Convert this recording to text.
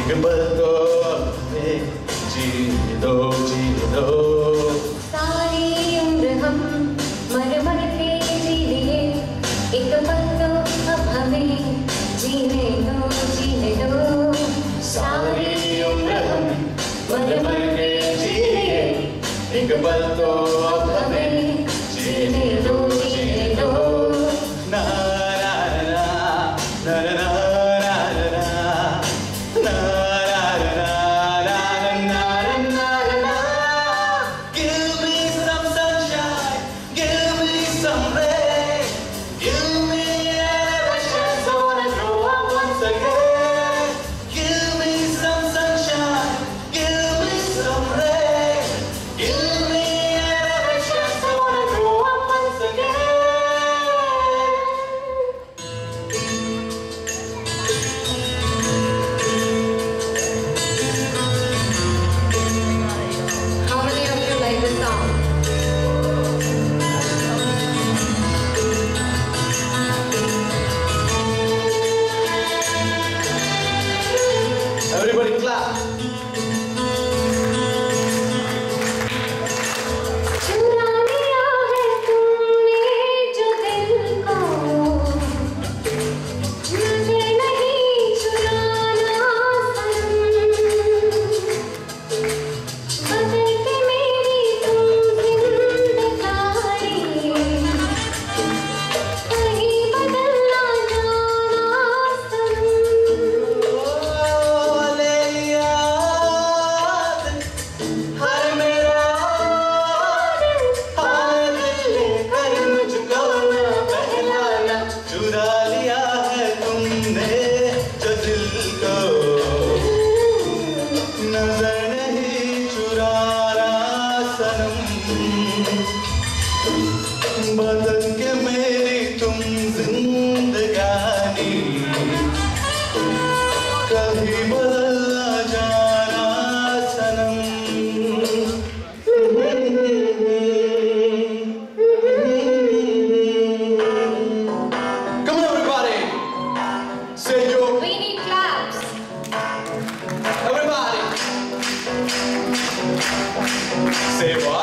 एक पल को जीने दो, जीने दो। सारी उम्र हम मर मर के जी लिए, एक पल तो अब हमें जीने दो, जीने दो। सारी उम्र हम मर मर के जी लिए, एक पल तो अब हमें जीने दो, जीने दो। ना ना ना ना ना ना Everybody clap. चुरा लिया है तुमने जो दिल को, मुझे नहीं चुराना सनम। बदल के मेरी तुम जिंदगानी, कहीं बदलना जाना सनम। चुरा लिया है तुमने जो दिल को, नजर नहीं चुराना सनम। बदल के मेरी तुम जिंदगानी, कहीं बदलना जाना सनम। Say yo. We need claps. Everybody. Say what?